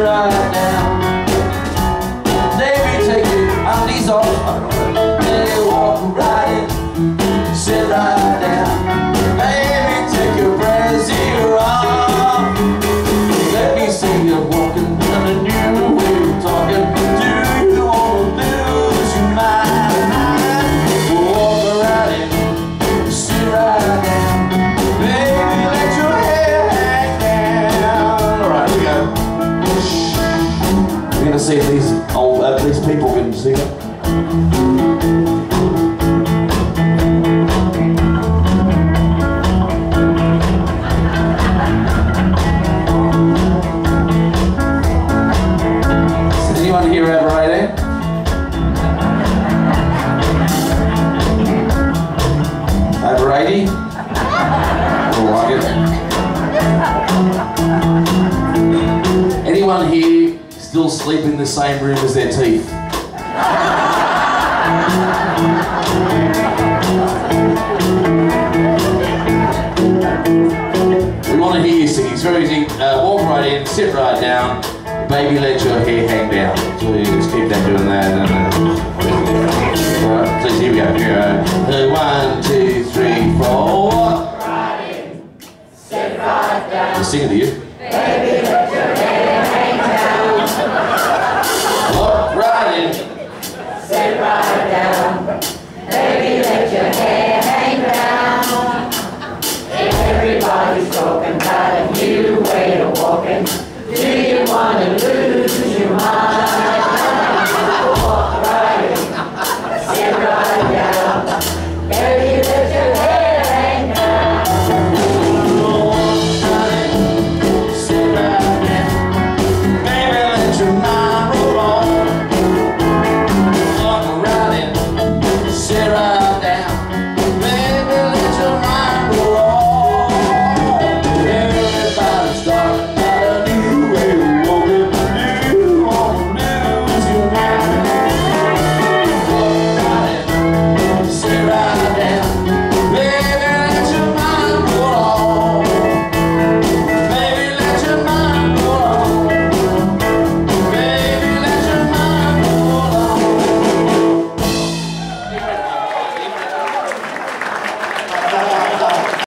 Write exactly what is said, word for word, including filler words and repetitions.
right down. Baby, take your undies off. Hey, walk right in, sit right down. Baby, take your brassiere off. Let me see you walking down a new way of talking. Do you want to lose your mind? Walk right in, sit right down. Baby, let your hair hang down. All right, here we go. We're gonna see if these old, uh, these people can sing it. Is anyone here over eighteen? Over eighty? I like it. Anyone here still sleep in the same room as their teeth? We want to hear you sing. It's very easy. Uh, walk right in, sit right down. Baby, let your hair hang down. So you just keep that doing that. Alright, so here we go. Here we go. One, two, three, four. Right in, sit right down. I'll sing it to you. Baby,